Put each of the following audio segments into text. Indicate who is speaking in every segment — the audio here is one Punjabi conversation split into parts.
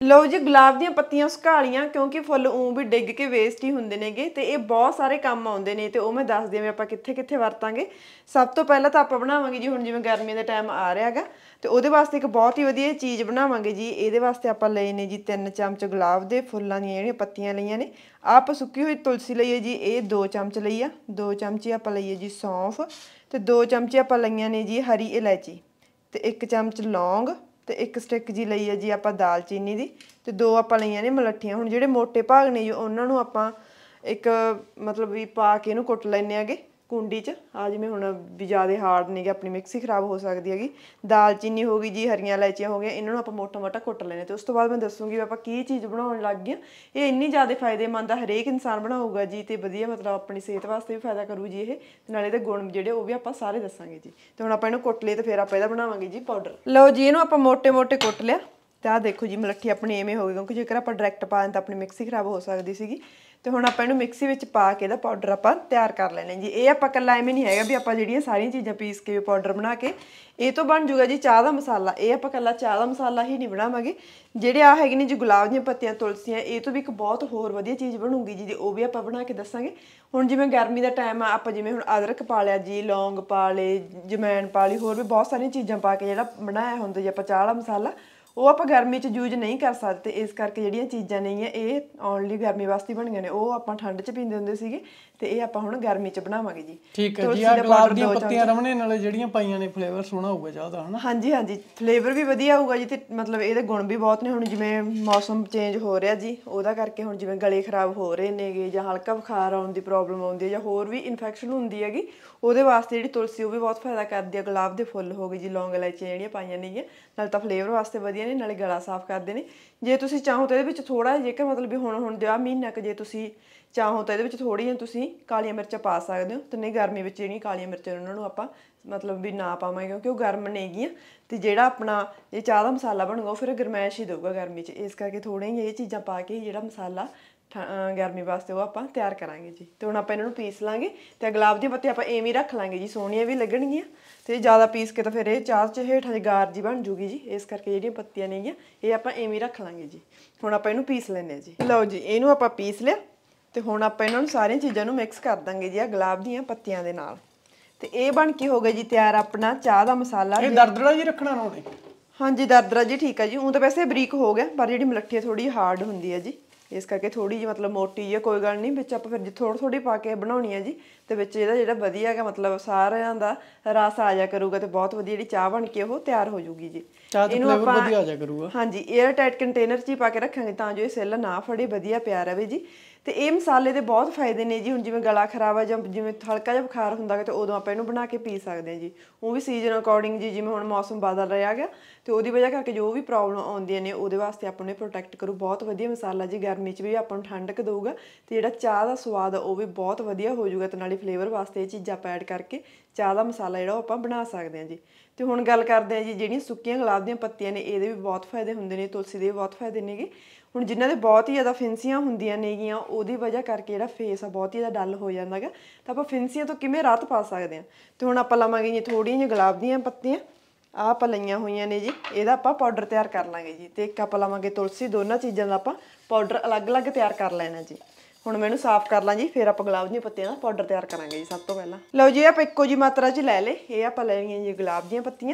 Speaker 1: ਲਓ ਜੀ ਗੁਲਾਬ ਦੀਆਂ ਪੱਤੀਆਂ ਸੁਕਾਲੀਆਂ ਕਿਉਂਕਿ ਫੁੱਲ ਊਂ ਵੀ ਡਿੱਗ ਕੇ ਵੇਸਟ ਹੀ ਹੁੰਦੇ ਨੇਗੇ ਤੇ ਇਹ ਬਹੁਤ ਸਾਰੇ ਕੰਮ ਆਉਂਦੇ ਨੇ ਤੇ ਉਹ ਮੈਂ ਦੱਸਦੀ ਹਾਂ ਆਪਾਂ ਕਿੱਥੇ ਕਿੱਥੇ ਵਰਤਾਂਗੇ। ਸਭ ਤੋਂ ਪਹਿਲਾਂ ਤਾਂ ਆਪਾਂ ਬਣਾਵਾਂਗੇ ਜੀ ਹੁਣ ਜਿਵੇਂ ਗਰਮੀ ਦਾ ਟਾਈਮ ਆ ਰਿਹਾ ਹੈਗਾ ਤੇ ਉਹਦੇ ਵਾਸਤੇ ਇੱਕ ਬਹੁਤ ਹੀ ਵਧੀਆ ਚੀਜ਼ ਬਣਾਵਾਂਗੇ ਜੀ। ਇਹਦੇ ਵਾਸਤੇ ਆਪਾਂ ਲਏ ਨੇ ਜੀ 3 ਚਮਚ ਗੁਲਾਬ ਦੇ ਫੁੱਲਾਂ ਦੀਆਂ ਜਿਹੜੀਆਂ ਪੱਤੀਆਂ ਲਈਆਂ ਨੇ। ਆਪਾਂ ਸੁੱਕੀ ਹੋਈ ਤੁਲਸੀ ਲਈ ਹੈ ਜੀ ਇਹ 2 ਚਮਚ ਲਈ ਆ। 2 ਚਮਚੇ ਆਪਾਂ ਲਈਏ ਜੀ ਸੌਂਫ ਤੇ 2 ਚਮਚੇ ਆਪਾਂ ਲਈਆਂ ਨੇ ਜੀ ਹਰੀ ਇਲਾਇਚੀ ਤੇ 1 ਚਮਚ ਲੌਂਗ ਤੇ 1 ਸਟਿਕ ਜੀ ਲਈ ਹੈ ਜੀ ਆਪਾਂ ਦਾਲਚੀਨੀ ਦੀ ਤੇ 2 ਆਪਾਂ ਲਈਆਂ ਨੇ ਮਲੱਠੀਆਂ। ਹੁਣ ਜਿਹੜੇ ਮੋਟੇ ਭਾਗ ਨੇ ਜੀ ਉਹਨਾਂ ਨੂੰ ਆਪਾਂ ਇੱਕ ਮਤਲਬ ਵੀ ਪਾ ਕੇ ਇਹਨੂੰ ਕੁੱਟ ਲੈਣੇ ਆਗੇ ਕੁੰਡੀ 'ਚ। ਆ ਜਿਵੇਂ ਹੁਣ ਵੀ ਜ਼ਿਆਦਾ ਹਾਰਡ ਨੇਗੇ ਆਪਣੀ ਮਿਕਸੀ ਖਰਾਬ ਹੋ ਸਕਦੀ ਹੈਗੀ। ਦਾਲਚੀਨੀ ਹੋ ਗਈ ਜੀ, ਹਰੀਆਂ ਇਲਾਇਚੀਆਂ ਹੋ ਗਈਆਂ, ਇਹਨਾਂ ਨੂੰ ਆਪਾਂ ਮੋਟਾ ਮੋਟਾ ਕੁੱਟ ਲੈਣੇ ਤੇ ਉਸ ਤੋਂ ਬਾਅਦ ਮੈਂ ਦੱਸੂਗੀ ਵੀ ਆਪਾਂ ਕੀ ਚੀਜ਼ ਬਣਾਉਣ ਲੱਗ ਗਏ। ਇਹ ਇੰਨੀ ਜ਼ਿਆਦਾ ਫਾਇਦੇਮੰਦ ਆ, ਹਰੇਕ ਇਨਸਾਨ ਬਣਾਊਗਾ ਜੀ ਤੇ ਵਧੀਆ ਮਤਲਬ ਆਪਣੀ ਸਿਹਤ ਵਾਸਤੇ ਵੀ ਫਾਇਦਾ ਕਰੂ ਜੀ ਇਹ ਤੇ ਨਾਲੇ ਇਹਦੇ ਗੁਣ ਜਿਹੜੇ ਉਹ ਵੀ ਆਪਾਂ ਸਾਰੇ ਦੱਸਾਂਗੇ ਜੀ। ਤੇ ਹੁਣ ਆਪਾਂ ਇਹਨੂੰ ਕੁੱਟ ਲਏ ਤੇ ਫਿਰ ਆਪਾਂ ਇਹਦਾ ਬਣਾਵਾਂਗੇ ਜੀ ਪਾਊਡਰ। ਲਓ ਜੀ ਇਹਨੂੰ ਆਪਾਂ ਮੋਟੇ ਮੋਟੇ ਕੁੱਟ ਲਿਆ ਤੇ ਆਹ ਦੇਖੋ ਜੀ ਮਲੱਠੀ ਆਪਣੀ ਐਵੇਂ ਹੋ ਗਈ ਕਿਉਂਕਿ ਜੇਕਰ ਆਪਾਂ ਡਾਇਰੈਕਟ ਪਾ ਦਿੰਦੇ ਤਾਂ ਆਪਣੀ ਮਿਕਸੀ ਖਰਾਬ ਹੋ ਸਕਦੀ ਸੀਗੀ। ਤੇ ਹੁਣ ਆਪਾਂ ਇਹਨੂੰ ਮਿਕਸੀ ਵਿੱਚ ਪਾ ਕੇ ਇਹਦਾ ਪਾਊਡਰ ਆਪਾਂ ਤਿਆਰ ਕਰ ਲੈਣਾ ਜੀ। ਇਹ ਆਪਾਂ ਇਕੱਲਾ ਐਵੇਂ ਨਹੀਂ ਹੈਗਾ ਵੀ ਆਪਾਂ ਜਿਹੜੀਆਂ ਸਾਰੀਆਂ ਚੀਜ਼ਾਂ ਪੀਸ ਕੇ ਪਾਊਡਰ ਬਣਾ ਕੇ ਇਹ ਤੋਂ ਬਣ ਜੂਗਾ ਜੀ ਚਾਹ ਦਾ ਮਸਾਲਾ। ਇਹ ਆਪਾਂ ਇਕੱਲਾ ਚਾਹ ਦਾ ਮਸਾਲਾ ਹੀ ਨਹੀਂ ਬਣਾਵਾਂਗੇ। ਜਿਹੜੇ ਆ ਹੈਗੇ ਨੇ ਜੀ ਗੁਲਾਬ ਦੀਆਂ ਪੱਤੀਆਂ ਤੁਲਸੀਆਂ ਇਹ ਤੋਂ ਵੀ ਇੱਕ ਬਹੁਤ ਹੋਰ ਵਧੀਆ ਚੀਜ਼ ਬਣੂਗੀ ਜੀ ਉਹ ਵੀ ਆਪਾਂ ਬਣਾ ਕੇ ਦੱਸਾਂਗੇ। ਹੁਣ ਜਿਵੇਂ ਗਰਮੀ ਦਾ ਟਾਈਮ ਆ ਆਪਾਂ ਜਿਵੇਂ ਹੁਣ ਅਦਰਕ ਪਾ ਲਿਆ ਜੀ, ਲੌਂਗ ਪਾ ਲਏ, ਜਮੈਣ ਪਾ ਲਈ, ਹੋਰ ਵੀ ਬਹੁਤ ਸਾਰੀਆਂ ਚੀਜ਼ਾਂ ਪਾ ਕੇ ਜਿਹੜਾ ਬਣਾਇਆ ਹੁੰਦਾ ਜੀ ਆਪਾਂ ਚਾਹ ਵਾਲਾ ਮਸਾਲਾ ਉਹ ਆਪਾਂ ਗਰਮੀ 'ਚ ਯੂਜ ਨਹੀਂ ਕਰ ਸਕਦੇ ਤੇ ਇਸ ਕਰਕੇ ਜਿਹੜੀਆਂ ਚੀਜ਼ਾਂ ਨੇਗੀਆਂ ਇਹ ਓਨਲੀ ਗਰਮੀ ਵਾਸਤੇ ਬਣੀਆਂ ਨੇ। ਉਹ ਆਪਾਂ ਠੰਡ 'ਚ ਪੀਂਦੇ ਹੁੰਦੇ ਸੀਗੇ ਤੇ ਇਹ ਆਪਾਂ ਹੁਣ ਗਰਮੀ 'ਚ ਬਣਾਵਾਂਗੇ ਜੀ।
Speaker 2: ਠੀਕ ਹੈ ਜੀ। ਆ ਗੁਲਾਬ ਦੀਆਂ ਪੱਤੀਆਂ ਰਮਣੇ ਨਾਲੇ ਜਿਹੜੀਆਂ ਪਾਈਆਂ ਨੇ ਫਲੇਵਰ ਸੋਹਣਾ ਹੋਊਗਾ ਚਾਹ ਦਾ ਹਨਾ।
Speaker 1: ਹਾਂਜੀ ਹਾਂਜੀ ਫਲੇਵਰ ਵੀ ਵਧੀਆ ਆਊਗਾ ਜੀ ਤੇ ਮਤਲਬ ਇਹਦੇ ਗੁਣ ਵੀ ਬਹੁਤ ਨੇ। ਹੁਣ ਜਿਵੇਂ ਮੌਸਮ ਚੇਂਜ ਹੋ ਰਿਹਾ ਜੀ ਉਹਦਾ ਕਰਕੇ ਹੁਣ ਜਿਵੇਂ ਗਲੇ ਖਰਾਬ ਹੋ ਰਹੇ ਨੇਗੇ ਜਾਂ ਹਲਕਾ ਬੁਖਾਰ ਆਉਣ ਦੀ ਪ੍ਰੋਬਲਮ ਆਉਂਦੀ ਹੈ ਜਾਂ ਹੋਰ ਵੀ ਇਨਫੈਕਸ਼ਨ ਹੁੰਦੀ ਹੈਗੀ ਉਹਦੇ ਵਾਸਤੇ ਜਿਹੜੀ ਤੁਲਸੀ ਉਹ ਵੀ ਬਹੁਤ ਫਾਇਦਾ ਕਰਦੀ ਹੈ। ਗੁਲਾਬ ਦੇ ਫੁੱਲ ਹੋ ਗਏ ਜੀ, ਲੌਂਗ ਇਲਾਇਚੀਆਂ ਜਿਹੜੀਆਂ ਪਾਈਆਂ ਨੇਗੀਆਂ ਨਾਲੇ ਤਾਂ ਫਲੇਵਰ ਵਾਸਤੇ ਵਧੀਆ ਨੇ ਨਾਲੇ ਗਲਾ ਸਾਫ਼ ਕਰਦੇ ਨੇ। ਜੇ ਤੁਸੀਂ ਚਾਹੋ ਤਾਂ ਇਹਦੇ ਵਿੱਚ ਥੋੜ੍ਹਾ ਜੇਕਰ ਮਤਲਬ ਵੀ ਹੁਣ ਦਿਆ ਮਹੀਨਾ ਕੁ ਜੇ ਤੁਸੀਂ ਚਾਹੋ ਤਾਂ ਇਹਦੇ ਵਿੱਚ ਥੋੜ੍ਹੀਆਂ ਜਿਹੀਆਂ ਤੁਸੀਂ ਕਾਲੀਆਂ ਮਿਰਚਾਂ ਪਾ ਸਕਦੇ ਹੋ ਤੇ ਨਹੀਂ ਗਰਮੀ ਵਿੱਚ ਜਿਹੜੀਆਂ ਕਾਲੀਆਂ ਮਿਰਚਾਂ ਉਹਨਾਂ ਨੂੰ ਆਪਾਂ ਮਤਲਬ ਵੀ ਨਾ ਪਾਵਾਂਗੇ ਕਿਉਂਕਿ ਉਹ ਗਰਮ ਨੇਗੀਆਂ ਤੇ ਜਿਹੜਾ ਆਪਣਾ ਇਹ ਚਾਹ ਦਾ ਮਸਾਲਾ ਬਣੂਗਾ ਉਹ ਫਿਰ ਗਰਮੈਸ਼ ਹੀ ਦੇਊਗਾ ਗਰਮੀ 'ਚ। ਇਸ ਕਰਕੇ ਥੋੜ੍ਹੀਆਂ ਜਿਹੀਆਂ ਇਹ ਚੀਜ਼ਾਂ ਪਾ ਕੇ ਜਿਹੜਾ ਮਸਾਲਾ ਗਰਮੀ ਵਾਸਤੇ ਉਹ ਆਪਾਂ ਤਿਆਰ ਕਰਾਂਗੇ ਜੀ। ਤੇ ਹੁਣ ਆਪਾਂ ਇਹਨਾਂ ਨੂੰ ਪੀਸ ਲਾਂਗੇ ਤੇ ਗੁਲਾਬ ਦੀਆਂ ਪੱਤੀਆਂ ਆਪਾਂ ਐਵੇਂ ਰੱਖ ਲਾਂਗੇ ਜੀ, ਸੋਹਣੀਆਂ ਵੀ ਲੱਗਣਗੀਆਂ ਤੇ ਜ਼ਿਆਦਾ ਪੀਸ ਕੇ ਤਾਂ ਫਿਰ ਇਹ ਚਾਹ 'ਚ ਹੇਠਾਂ ਦੀ ਗਾਰ ਜੀ ਬਣ ਜੂਗੀ ਜੀ। ਇਸ ਕਰਕੇ ਜਿਹੜੀਆਂ ਪੱਤੀਆਂ ਨੇਗੀਆਂ ਇਹ ਆਪਾਂ ਐਵੇਂ ਰੱਖ ਲਾਂਗੇ ਜੀ। ਹੁਣ ਆਪਾਂ ਇਹਨੂੰ ਪੀਸ ਲੈਂਦੇ ਹਾਂ ਜੀ। ਲਓ ਜੀ ਇਹਨੂੰ ਆਪਾਂ ਪੀਸ ਲਿਆ ਤੇ ਹੁਣ ਆਪਾਂ ਇਹਨਾਂ ਨੂੰ ਸਾਰੀਆਂ ਚੀਜ਼ਾਂ ਨੂੰ ਮਿਕਸ ਕਰ ਦਾਂਗੇ ਜੀ ਆ ਗੁਲਾਬ ਦੀਆਂ ਪੱਤੀਆਂ ਦੇ ਨਾਲ। ਤੇ ਇਹ ਬਣ ਕੇ ਹੋ ਗਿਆ ਜੀ ਤਿਆਰ ਆਪਣਾ ਚਾਹ ਦਾ ਮਸਾਲਾ।
Speaker 2: ਇਹ ਦਰਦਰਾ ਜੀ ਰੱਖਣਾ ਨਾ ਉਹਨੇ?
Speaker 1: ਹਾਂਜੀ ਦਰਦਰਾ ਜੀ ਠੀਕ ਹੈ ਜੀ। ਊਂ ਤਾਂ ਵੈਸੇ ਬਰੀਕ ਹੋ ਗਿਆ ਪਰ ਜਿਹੜੀ ਮਲੱਠੀ ਥੋੜੀ ਹਾਰਡ ਹੁੰਦੀ ਹੈ ਜੀ ਇਸ ਕਰਕੇ ਥੋੜੀ ਜਿਹੀ ਮਤਲਬ ਮੋਟੀ ਹੈ। ਕੋਈ ਗੱਲ ਨਹੀਂ ਵਿੱਚ ਆਪਾਂ ਫਿਰ ਥੋੜੀ ਥੋੜੀ ਪਾ ਕੇ ਬਣਾਉਣੀ ਹੈ ਜੀ ਤੇ ਵਿੱਚ ਇਹਦਾ ਜਿਹੜਾ ਵਧੀਆ ਹੈਗਾ ਮਤਲਬ ਸਾਰਿਆਂ ਦਾ ਰਸ ਆ ਜਾ ਕਰੂਗਾ ਤੇ ਬਹੁਤ ਵਧੀਆ ਜਿਹੜੀ ਚਾਹ ਬਣ ਕੇ ਉਹ ਤਿਆਰ ਹੋ ਜੂਗੀ ਜੀ।
Speaker 2: ਇਹਨੂੰ ਆਪਾਂ ਵਧੀਆ ਆ ਜਾ ਕਰੂਗਾ।
Speaker 1: ਹਾਂਜੀ 에ਅਰ ਟਾਈਟ ਕੰਟੇਨਰ 'ਚ ਹੀ ਪਾ ਕੇ ਰੱਖਾਂਗੇ ਤਾਂ ਜੋ ਇਹ ਸਿੱਲ ਨਾ ਫੜੇ, ਵਧੀਆ ਪਿਆ ਰਵੇ ਜੀ। ਤੇ ਇਹ ਮਸਾਲੇ ਦੇ ਬਹੁਤ ਫਾਇਦੇ ਨੇ ਜੀ। ਹੁਣ ਜਿਵੇਂ ਗਲਾ ਖਰਾਬ ਆ ਜਾਂ ਜਿਵੇਂ ਹਲਕਾ ਜਿਹਾ ਬੁਖਾਰ ਹੁੰਦਾ ਗਾ ਤੇ ਉਦੋਂ ਆਪਾਂ ਇਹਨੂੰ ਬਣਾ ਕੇ ਪੀ ਸਕਦੇ ਹਾਂ ਜੀ। ਉਹ ਵੀ ਸੀਜ਼ਨ ਅਕੋਰਡਿੰਗ ਜੀ, ਜਿਵੇਂ ਹੁਣ ਮੌਸਮ ਬਦਲ ਰਿਹਾ ਗਿਆ ਤੇ ਉਹਦੀ ਵਜ੍ਹਾ ਕਰਕੇ ਜੋ ਵੀ ਪ੍ਰੋਬਲਮ ਆਉਂਦੀਆਂ ਨੇ ਉਹਦੇ ਵਾਸਤੇ ਆਪਾਂ ਨੂੰ ਪ੍ਰੋਟੈਕਟ ਕਰੂ। ਬਹੁਤ ਵਧੀਆ ਮਸਾਲਾ ਜੀ, ਗਰਮੀ 'ਚ ਵੀ ਆਪਾਂ ਨੂੰ ਠੰਡਕ ਦਊਗਾ ਤੇ ਜਿਹੜਾ ਚਾਹ ਦਾ ਸਵਾਦ ਆ ਉਹ ਵੀ ਬਹੁਤ ਵਧੀਆ ਹੋ ਜਾਊਗਾ ਤੇ ਨਾਲੇ ਫਲੇਵਰ ਵਾਸਤੇ ਇਹ ਚੀਜ਼ਾਂ ਆਪਾਂ ਐਡ ਕਰਕੇ ਚਾਹ ਦਾ ਮਸਾਲਾ ਜਿਹੜਾ ਉਹ ਆਪਾਂ ਬਣਾ ਸਕਦੇ ਹਾਂ ਜੀ। ਤੇ ਹੁਣ ਗੱਲ ਕਰਦੇ ਹਾਂ ਜੀ ਜਿਹੜੀਆਂ ਸੁੱਕੀਆਂ ਗੁਲਾਬ ਦੀਆਂ ਪੱਤੀਆਂ ਨੇ ਇਹਦੇ ਵੀ ਬਹੁਤ ਫਾਇਦੇ ਹੁੰਦੇ ਨੇ, ਤੁਲਸੀ ਦੇ ਵੀ ਬਹੁਤ ਫਾਇਦੇ ਨੇਗੇ। ਹੁਣ ਜਿਨ੍ਹਾਂ ਦੇ ਬਹੁਤ ਹੀ ਜ਼ਿਆਦਾ ਫਿੰਸੀਆਂ ਹੁੰਦੀਆਂ ਨੇਗੀਆਂ ਉਹਦੀ ਵਜ੍ਹਾ ਕਰਕੇ ਜਿਹੜਾ ਫੇਸ ਆ ਬਹੁਤ ਹੀ ਜ਼ਿਆਦਾ ਡੱਲ ਹੋ ਜਾਂਦਾ ਗਾ ਤਾਂ ਆਪਾਂ ਫਿੰਸੀਆਂ ਤੋਂ ਕਿਵੇਂ ਰਾਹਤ ਪਾ ਸਕਦੇ ਹਾਂ। ਤੇ ਹੁਣ ਆਪਾਂ ਲਵਾਂਗੇ ਜੀ ਥੋੜ੍ਹੀਆਂ ਜਿਹੀਆਂ ਗੁਲਾਬ ਦੀਆਂ ਪੱਤੀਆਂ, ਆਹ ਆਪਾਂ ਲਈਆਂ ਹੋਈਆਂ ਨੇ ਜੀ, ਇਹਦਾ ਆਪਾਂ ਪਾਊਡਰ ਤਿਆਰ ਕਰ ਲਾਂਗੇ ਜੀ। ਤੇ ਇੱਕ ਆਪਾਂ ਲਵਾਂਗੇ ਤੁਲਸੀ, ਦੋਨਾਂ ਚੀਜ਼ਾਂ ਦਾ ਆਪਾਂ ਪਾਊਡਰ ਅਲੱਗ-ਅਲੱਗ ਤਿਆਰ ਕਰ ਲੈਣਾ ਜੀ। ਹੁਣ ਮੈਂ ਇਹਨੂੰ ਸਾਫ਼ ਕਰ ਲਾਂ ਜੀ, ਫਿਰ ਆਪਾਂ ਗੁਲਾਬ ਦੀਆਂ ਪੱਤੀਆਂ ਦਾ ਪਾਊਡਰ ਤਿਆਰ ਕਰਾਂਗੇ ਜੀ। ਸਭ ਤੋਂ ਪਹਿਲਾਂ ਲਓ ਜੀ ਆਪਾਂ ਇੱਕੋ ਜੀ ਮਾਤਰਾ 'ਚ ਲੈ ਲਏ। ਇਹ ਆਪਾਂ ਲੈ ਲਈਆਂ ਜੀ ਗੁਲਾਬ ਦੀਆਂ ਪੱਤੀਆਂ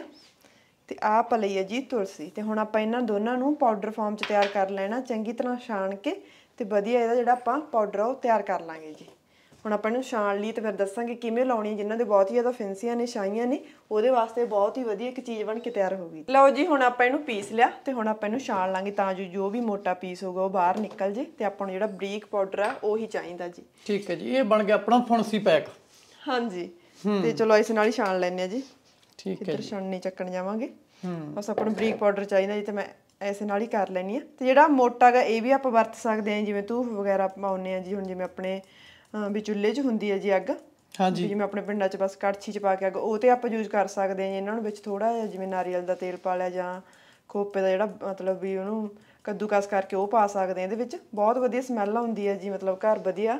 Speaker 1: ਤੇ ਆਹ ਆਪਾਂ ਲਈ ਹੈ ਜੀ ਤੁਲਸੀ। ਤੇ ਹੁਣ ਆਪਾਂ ਇਹਨਾਂ ਦੋਨਾਂ ਨੂੰ ਪਾਊਡਰ ਫਾਰਮ 'ਚ ਤਿਆਰ ਕਰ ਲੈਣਾ, ਚੰਗੀ ਤਰ੍ਹਾਂ ਛਾਣ ਕੇ ਤੇ ਵਧੀਆ ਇਹਦਾ ਜਿਹੜਾ ਆਪਾਂ ਪਾਊਡਰ ਆ ਉਹ ਤਿਆਰ ਕਰ ਲਾਂਗੇ ਜੀ। ਹੁਣ ਆਪਾਂ ਇਹਨੂੰ ਛਾਣ ਲਈ ਤੇ ਫਿਰ ਦੱਸਾਂਗੇ ਕਿਵੇਂ ਲਾਉਣੀ। ਜਿਨ੍ਹਾਂ ਦੇ ਬਹੁਤ ਹੀ ਜ਼ਿਆਦਾ ਫਿੰਸੀਆਂ ਨੇ, ਛਾਈਆਂ ਨੇ, ਉਹਦੇ ਵਾਸਤੇ ਬਹੁਤ ਹੀ ਵਧੀਆ ਇੱਕ ਚੀਜ਼ ਬਣ ਕੇ ਤਿਆਰ ਹੋਊਗੀ। ਲਓ ਜੀ ਹੁਣ ਆਪਾਂ ਇਹਨੂੰ ਪੀਸ ਲਿਆ ਤੇ ਹੁਣ ਆਪਾਂ ਇਹਨੂੰ ਛਾਣ ਲਾਂਗੇ ਤਾਂ ਜੋ ਵੀ ਮੋਟਾ ਪੀਸ ਹੋਊਗਾ ਉਹ ਬਾਹਰ ਨਿਕਲ ਜੇ ਤੇ ਆਪਾਂ ਨੂੰ ਜਿਹੜਾ ਬਰੀਕ ਪਾਊਡਰ ਆ ਉਹੀ ਚਾਹੀਦਾ ਜੀ।
Speaker 2: ਠੀਕ ਹੈ ਜੀ। ਇਹ ਬਣ ਗਿਆ ਆਪਣਾ ਫੁਣਸੀ ਪੈਕ।
Speaker 1: ਹਾਂਜੀ ਤੇ ਚਲੋ ਇਸ ਨਾਲ ਹੀ ਛਾਣ ਲੈਂਦੇ ਹਾਂ ਜੀ।
Speaker 2: ਠੀਕ ਹੈ ਜੀ।
Speaker 1: ਛਾਣਨੀ ਚੱਕਣ ਜਾਵਾਂਗੇ। ਬਸ ਆਪਾਂ ਨੂੰ ਬਰੀਕ ਪਾਊਡਰ ਚਾਹੀਦਾ ਜੀ ਤੇ ਮੈਂ ਐਸੇ ਨਾਲ ਹੀ ਕਰ ਲੈਣੀ ਆ। ਤੇ ਜਿਹੜਾ ਮੋਟਾ ਗਾ ਇਹ ਵੀ ਆਪਾਂ ਵਰਤ ਸਕਦੇ ਹਾਂ ਜਿਵੇਂ ਧੂਫ ਵਗੈਰਾ ਪਾਉਂਦੇ ਹਾਂ ਜੀ। ਹੁਣ ਜਿਵੇਂ ਆਪਣੇ ਵੀ ਚੁੱਲ੍ਹੇ 'ਚ ਹੁੰਦੀ ਹੈ ਜੀ ਅੱਗ, ਹਾਂਜੀ, ਜਿਵੇਂ ਆਪਣੇ ਪਿੰਡਾਂ 'ਚ ਬਸ ਕੜਛੀ 'ਚ ਪਾ ਕੇ ਅੱਗ, ਉਹ ਤੇ ਆਪਾਂ ਯੂਜ਼ ਕਰ ਸਕਦੇ ਹਾਂ ਜੀ। ਇਹਨਾਂ ਨੂੰ ਵਿੱਚ ਥੋੜ੍ਹਾ ਜਿਹਾ ਜਿਵੇਂ ਨਾਰੀਅਲ ਦਾ ਤੇਲ ਪਾ ਲਿਆ ਜਾਂ ਖੋਪੇ ਦਾ ਜਿਹੜਾ ਮਤਲਬ ਵੀ ਉਹਨੂੰ ਕੱਦੂਕਸ ਕਰਕੇ ਉਹ ਪਾ ਸਕਦੇ ਹਾਂ ਇਹਦੇ ਵਿੱਚ। ਬਹੁਤ ਵਧੀਆ ਸਮੈਲ ਆਉਂਦੀ ਹੈ ਜੀ, ਮਤਲਬ ਘਰ ਵਧੀਆ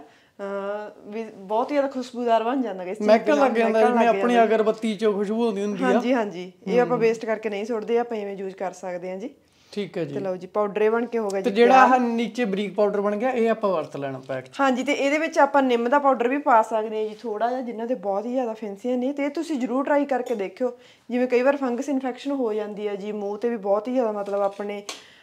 Speaker 1: ਵੀ ਬਹੁਤ ਹੀ ਜ਼ਿਆਦਾ ਖੁਸ਼ਬੂਦਾਰ ਬਣ ਜਾਂਦਾ ਇਸ ਚੀਜ਼
Speaker 2: ਲੱਗ ਜਾਂਦਾ ਜਿਵੇਂ ਆਪਣੀ ਅਗਰਬੱਤੀ 'ਚ ਖੁਸ਼ਬੂ ਆਉਂਦੀ ਹੁੰਦੀ ਆ।
Speaker 1: ਹਾਂਜੀ ਹਾਂਜੀ ਇਹ ਆਪਾਂ ਵੇਸਟ ਕਰਕੇ ਨਹੀਂ ਸੁੱਟਦੇ, ਆਪਾਂ ਇਵੇਂ ਯੂਜ਼ ਕਰ ਸਕਦੇ ਹਾਂ ਜੀ।
Speaker 2: ਠੀਕ ਹੈ ਜੀ।
Speaker 1: ਤੇ ਲਓ ਜੀ ਪਾਊਡਰ ਇਹ ਬਣ ਕੇ ਹੋ ਗਿਆ
Speaker 2: ਤੇ
Speaker 1: ਜੀ।
Speaker 2: ਜਿਹੜਾ ਆਹ ਨੀਚੇ ਬਰੀਕ ਪਾਊਡਰ ਬਣ ਗਿਆ ਇਹ ਆਪਾਂ ਵਰਤ ਲੈਣਾ ਪੈਕ 'ਚ।
Speaker 1: ਹਾਂਜੀ, ਤੇ ਇਹਦੇ ਵਿੱਚ ਆਪਾਂ ਨਿੰਮ ਦਾ ਪਾਊਡਰ ਵੀ ਪਾ ਸਕਦੇ ਹਾਂ ਜੀ ਥੋੜਾ ਜਿਹਾ, ਜਿਨ੍ਹਾਂ ਦੇ ਬਹੁਤ ਹੀ ਜ਼ਿਆਦਾ ਫਿੰਸੀਆਂ ਨੇ। ਤੇ ਇਹ ਤੁਸੀਂ ਜ਼ਰੂਰ ਟਰਾਈ ਕਰਕੇ ਦੇਖਿਓ। ਜਿਵੇਂ ਕਈ ਵਾਰ ਫੰਗਸ ਇਨਫੈਕਸ਼ਨ ਹੋ ਜਾਂਦੀ ਹੈ ਜੀ, ਮੂੰਹ ਤੇ ਵੀ ਬਹੁਤ ਹੀ ਜ਼ਿਆਦਾ ਮਤਲਬ ਆਪਣੇ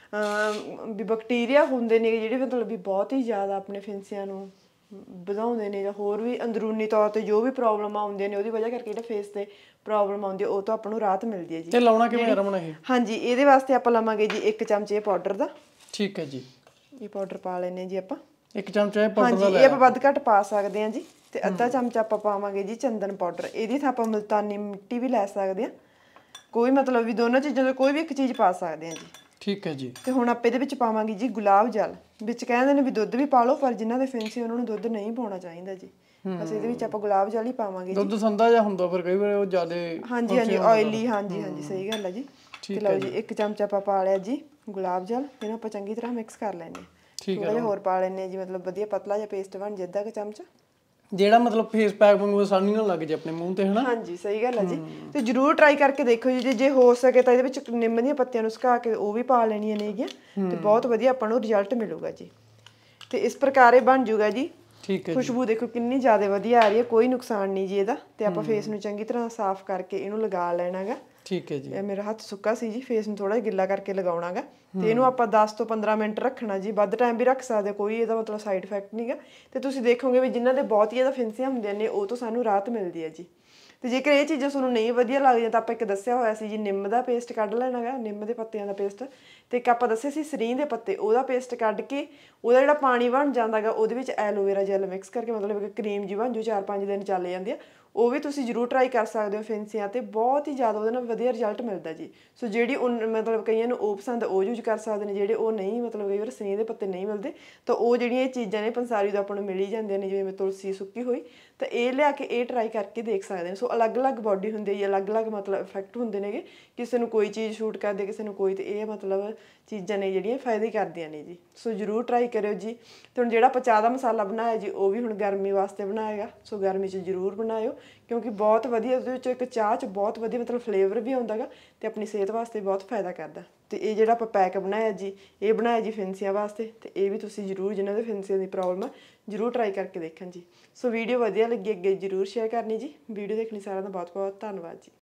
Speaker 1: ਵੀ ਬੈਕਟੀਰੀਆ ਹੁੰਦੇ ਨੇ ਜਿਹੜੇ ਮਤਲਬ ਵੀ ਬਹੁਤ ਹੀ ਜ਼ਿਆਦਾ ਆਪਣੇ ਫਿੰਸੀਆਂ ਨੂੰ ਵਧਾਉਂਦੇ ਨੇ, ਜਾਂ ਹੋਰ ਵੀ ਅੰਦਰੂਨੀ ਤੌਰ ਤੇ ਜੋ ਵੀ ਪ੍ਰੋਬਲਮ ਆਉਂਦੀਆਂ ਨੇ ਉਹਦੀ ਵਜ੍ਹਾ ਕਰਕੇ ਜਿਹੜਾ ਫੇਸ ਤੇ ਪ੍ਰੋਬਲਮ ਆਉਂਦੀ ਹੈ ਉਹ ਤੋਂ ਆਪਾਂ ਨੂੰ ਰਾਹਤ ਮਿਲਦੀ ਹੈ ਜੀ।
Speaker 2: ਤੇ ਲਾਉਣਾ ਕਿਵੇਂ ਰਮਣਾ ਇਹ?
Speaker 1: ਹਾਂਜੀ, ਇਹਦੇ ਵਾਸਤੇ ਆਪਾਂ ਲਵਾਂਗੇ ਜੀ 1 ਚਮਚ ਇਹ ਪਾਊਡਰ ਦਾ।
Speaker 2: ਠੀਕ ਹੈ ਜੀ।
Speaker 1: ਇਹ ਪਾਊਡਰ ਪਾ ਲੈਨੇ ਜੀ ਆਪਾਂ
Speaker 2: 1 ਚਮਚਾ ਇਹ ਪਾਊਡਰ ਦਾ
Speaker 1: ਹਾਂਜੀ, ਇਹ ਆਪਾਂ ਵੱਧ ਘੱਟ ਪਾ ਸਕਦੇ ਹਾਂ ਜੀ। ਤੇ ਅੱਧਾ ਚਮਚ ਆਪਾਂ ਪਾਵਾਂਗੇ ਜੀ ਚੰਦਨ ਪਾਊਡਰ। ਇਹਦੀ ਥਾਂ ਆਪਾਂ ਮੁਲਤਾਨੀ ਮਿੱਟੀ ਵੀ ਲੈ ਸਕਦੇ ਹਾਂ, ਕੋਈ ਮਤਲਬ ਵੀ ਦੋਨਾਂ ਚੀਜ਼ਾਂ ਤੋਂ ਕੋਈ ਵੀ ਇੱਕ ਚੀਜ਼ ਪਾ ਸਕਦੇ ਹਾਂ ਜੀ।
Speaker 2: ਠੀਕ ਹੈ ਜੀ।
Speaker 1: ਤੇ ਹੁਣ ਆਪਾਂ ਇਹਦੇ ਵਿੱਚ ਪਾਵਾਂਗੇ ਜੀ ਗੁਲਾਬ ਜਲ। ਵਿੱਚ ਕਹਿੰਦੇ ਨੇ ਵੀ ਦੁੱਧ ਵੀ ਪਾ ਲਓ, ਪਰ ਜਿਨ੍ਹਾਂ ਦੇ ਫਿੰਸੀ ਉਹਨਾਂ ਨੂੰ ਦੁੱਧ ਨਹੀਂ ਪਾਉਣਾ ਚਾਹੀਦਾ ਜੀ। ਬਸ ਇਹਦੇ ਵਿੱਚ ਆਪਾਂ ਗੁਲਾਬ ਜਲ ਹੀ ਪਾਵਾਂਗੇ ਜੀ।
Speaker 2: ਦੁੱਧ ਸੰਦਾ ਜਿਹਾ ਹੁੰਦਾ ਫਿਰ ਕਈ ਵਾਰ ਉਹ ਜ਼ਿਆਦਾ
Speaker 1: ਹਾਂਜੀ ਹਾਂਜੀ ਆਇਲੀ, ਹਾਂਜੀ ਹਾਂਜੀ ਸਹੀ ਗੱਲ ਹੈ ਜੀ। ਤੇ ਲਓ ਜੀ 1 ਚਮਚ ਆਪਾਂ ਪਾ ਲਿਆ ਜੀ ਗੁਲਾਬ ਜਲ। ਇਹਨੂੰ ਆਪਾਂ ਚੰਗੀ ਤਰ੍ਹਾਂ ਮਿਕਸ ਕਰ ਲੈਣੇ। ਥੋੜਾ ਜਿਹਾ ਹੋਰ ਪਾ ਲੈਣੇ ਜੀ, ਮਤਲਬ ਵਧੀਆ ਪਤਲਾ ਜਿਹਾ ਪੇਸਟ ਬਣ ਜੇ, ਅੱਧਾ ਕੁ ਚਮਚ।
Speaker 2: ਜਿਹੜਾ ਮਤਲਬ ਫੇਸ ਪੈਕ ਵਾਂਗੂ ਆਸਾਨੀ ਨਾਲ ਲੱਗ ਜੇ ਆਪਣੇ ਮੂੰਹ ਤੇ, ਹਨਾ।
Speaker 1: ਹਾਂਜੀ ਸਹੀ ਗੱਲ ਹੈ ਜੀ। ਤੇ ਜਰੂਰ ਟਰਾਈ ਕਰਕੇ ਦੇਖੋ ਜੀ। ਜੇ ਹੋ ਸਕੇ ਤਾਂ ਇਹਦੇ ਵਿੱਚ ਨਿੰਮ ਦੀਆਂ ਪੱਤੀਆਂ ਨੂੰ ਸੁਕਾ ਕੇ ਉਹ ਵੀ ਪਾ ਲੈਣੀਆਂ ਨੇਗੀਆਂ, ਤੇ ਬਹੁਤ ਵਧੀਆ ਆਪਾਂ ਨੂੰ ਰਿਜ਼ਲਟ ਮਿਲੂਗਾ ਜੀ। ਤੇ ਇਸ ਪ੍ਰਕਾਰ ਇਹ ਬਣ ਜੂਗਾ ਜੀ।
Speaker 2: ਠੀਕ ਹੈ।
Speaker 1: ਖੁਸ਼ਬੂ ਦੇਖੋ ਕਿੰਨੀ ਜ਼ਿਆਦਾ ਵਧੀਆ ਆ ਰਹੀ ਹੈ, ਕੋਈ ਨੁਕਸਾਨ ਨਹੀਂ ਜੀ ਇਹਦਾ। ਤੇ ਆਪਾਂ ਫੇਸ ਨੂੰ ਚੰਗੀ ਤਰ੍ਹਾਂ ਸਾਫ਼ ਕਰਕੇ ਇਹਨੂੰ ਲਗਾ ਲੈਣਾਗਾ।
Speaker 2: ਠੀਕ ਹੈ ਜੀ।
Speaker 1: ਇਹ ਮੇਰਾ ਹੱਥ ਸੁੱਕਾ ਸੀ ਜੀ, ਫੇਸ ਨੂੰ ਥੋੜਾ ਜਿਹਾ ਗਿੱਲਾ ਕਰਕੇ ਲਗਾਉਣਾਗਾ। ਤੇ ਇਹਨੂੰ ਆਪਾਂ 10 ਤੋਂ 15 ਮਿੰਟ ਰੱਖਣਾ ਜੀ, ਵੱਧ ਟਾਈਮ ਵੀ ਰੱਖ ਸਕਦੇ, ਕੋਈ ਇਹਦਾ ਮਤਲਬ ਸਾਈਡ ਇਫੈਕਟ ਨਹੀਂਗਾ। ਤੇ ਤੁਸੀਂ ਦੇਖੋਗੇ ਵੀ ਜਿਨ੍ਹਾਂ ਦੇ ਬਹੁਤ ਹੀ ਜ਼ਿਆਦਾ ਫਿੰਸੀਆਂ ਹੁੰਦੀਆਂ ਨੇ ਉਹ ਤੋਂ ਸਾਨੂੰ ਰਾਹਤ ਮਿਲਦੀ ਹੈ ਜੀ। ਤੇ ਜੇਕਰ ਇਹ ਚੀਜ਼ਾਂ ਤੁਹਾਨੂੰ ਨਹੀਂ ਵਧੀਆ ਲੱਗਦੀਆਂ ਤਾਂ ਆਪਾਂ ਇੱਕ ਦੱਸਿਆ ਹੋਇਆ ਸੀ ਜੀ ਨਿੰਮ ਦਾ ਪੇਸਟ ਕੱਢ ਲੈਣਾ ਗਾ, ਨਿੰਮ ਦੇ ਪੱਤਿਆਂ ਦਾ ਪੇਸਟ। ਤੇ ਇੱਕ ਆਪਾਂ ਦੱਸਿਆ ਸੀ ਸਰੀਂਹ ਦੇ ਪੱਤੇ, ਉਹਦਾ ਪੇਸਟ ਕੱਢ ਕੇ ਉਹਦਾ ਜਿਹੜਾ ਪਾਣੀ ਬਣ ਜਾਂਦਾ ਗਾ ਉਹਦੇ ਵਿੱਚ ਐਲੋਵੇਰਾ ਜੈਲ ਮਿਕਸ ਕਰਕੇ, ਮਤਲਬ ਕਿ ਕਰੀਮ ਜੀ ਬਣ ਜੂ, 4-5 ਦਿਨ ਚੱਲ ਜਾਂਦੀ ਆ। ਉਹ ਵੀ ਤੁਸੀਂ ਜ਼ਰੂਰ ਟਰਾਈ ਕਰ ਸਕਦੇ ਹੋ ਫਿੰਸੀਆਂ ਤੇ, ਬਹੁਤ ਹੀ ਜ਼ਿਆਦਾ ਉਹਦੇ ਨਾਲ ਵਧੀਆ ਰਿਜ਼ਲਟ ਮਿਲਦਾ ਜੀ। ਸੋ ਜਿਹੜੀ ਮਤਲਬ ਕਈਆਂ ਨੂੰ ਉਹ ਪਸੰਦ ਉਹ ਯੂਜ਼ ਕਰ ਸਕਦੇ ਨੇ, ਜਿਹੜੇ ਉਹ ਨਹੀਂ ਮਤਲਬ ਕਈ ਵਾਰ ਸਰੀਂਹ ਦੇ ਪੱਤੇ ਨਹੀਂ ਮਿਲਦੇ ਤਾਂ ਉਹ ਜਿਹੜੀਆਂ ਇਹ ਚੀਜ਼ਾਂ ਨੇ ਪੰਸਾਰੀ ਤੋਂ ਆਪਾਂ ਨੂੰ ਮਿਲ ਹੀ ਜਾਂਦੀਆਂ ਨੇ, ਜਿਵੇਂ ਤੁਲਸੀ ਸੁੱਕੀ ਹੋਈ, ਤਾਂ ਇਹ ਲਿਆ ਕੇ ਇਹ ਟਰਾਈ ਕਰਕੇ ਦੇਖ ਸਕਦੇ ਨੇ। ਸੋ ਅਲੱਗ-ਅਲੱਗ ਬਾਡੀ ਹੁੰਦੀ ਹੈ ਜੀ, ਅਲੱਗ-ਅਲੱਗ ਮਤਲਬ ਇਫੈਕਟ ਹੁੰਦੇ ਨੇਗੇ। ਕਿਸੇ ਨੂੰ ਕੋਈ ਚੀਜ਼ ਸ਼ੂਟ ਕਰਦੀ, ਕਿਸੇ ਨੂੰ ਕੋਈ, ਤੇ ਇਹ ਮਤਲਬ ਚੀਜ਼ਾਂ ਨੇ ਜਿਹੜੀਆਂ ਫਾਇਦੇ ਕਰਦੀਆਂ ਨੇ ਜੀ। ਸੋ ਜ਼ਰੂਰ ਟਰਾਈ ਕਰਿਓ ਜੀ। ਤੇ ਹੁਣ ਜਿਹੜਾ ਆਪਾਂ ਚਾਹ ਦਾ ਮਸਾਲਾ ਬਣਾਇਆ ਜੀ ਉਹ ਵੀ ਹੁਣ ਗਰਮੀ ਵਾਸਤੇ ਬਣਾਏਗਾ, ਸੋ ਗਰਮੀ 'ਚ ਜ਼ਰੂਰ ਬਣਾਇਓ, ਕਿਉਂਕਿ ਬਹੁਤ ਵਧੀਆ ਉਹਦੇ ਵਿੱਚ ਇੱਕ ਚਾਹ 'ਚ ਬਹੁਤ ਵਧੀਆ ਮਤਲਬ ਫਲੇਵਰ ਵੀ ਆਉਂਦਾ ਗਾ ਤੇ ਆਪਣੀ ਸਿਹਤ ਵਾਸਤੇ ਬਹੁਤ ਫਾਇਦਾ ਕਰਦਾ। ਤੇ ਇਹ ਜਿਹੜਾ ਆਪਾਂ ਪੈਕ ਬਣਾਇਆ ਜੀ, ਇਹ ਬਣਾਇਆ ਜੀ ਫਿੰਸੀਆਂ ਵਾਸਤੇ। ਤੇ ਇਹ ਵੀ ਤੁਸੀਂ ਜ਼ਰੂਰ, ਜਿਨ੍ਹਾਂ ਦੇ ਫਿੰਸੀਆਂ ਦੀ ਪ੍ਰੋਬਲਮ ਆ, ਜ਼ਰੂਰ ਟਰਾਈ ਕਰਕੇ ਦੇਖਣ ਜੀ। ਸੋ ਵੀਡੀਓ ਵਧੀਆ ਲੱਗੀ ਅੱਗੇ ਜ਼ਰੂਰ ਸ਼ੇਅਰ ਕਰਨੀ ਜੀ। ਵੀਡੀਓ ਦੇਖਣੀ ਸਾਰਿਆਂ ਦਾ ਬਹੁਤ ਬਹੁਤ ਧੰਨਵਾਦ ਜੀ।